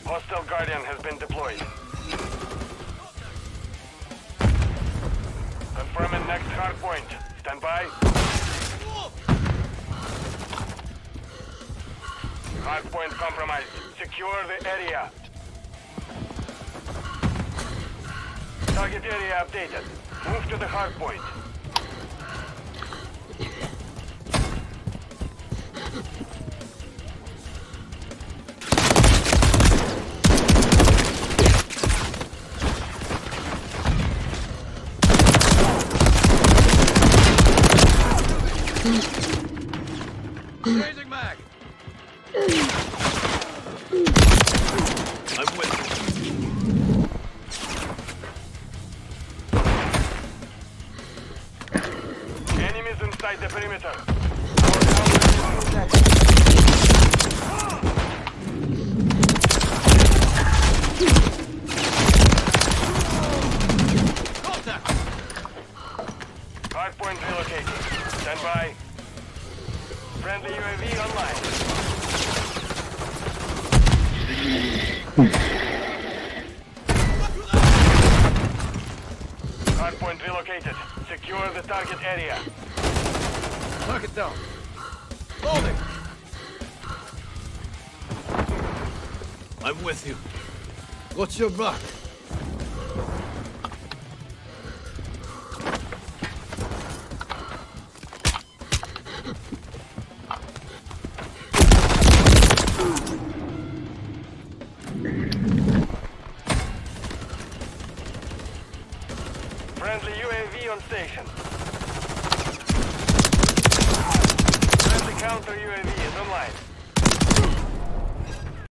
Hostile Guardian has been deployed. Confirming next hard point. Stand by. Hard point compromised. Secure the area. Target area updated. Move to the hard point. Changing mag. I'm with you. Enemies inside the perimeter. Contact. Hardpoint relocated. Stand by. Friendly UAV online. Hardpoint relocated. Secure the target area. Target down. Holding. I'm with you. What's your back? Friendly UAV on station. Friendly counter UAV is online.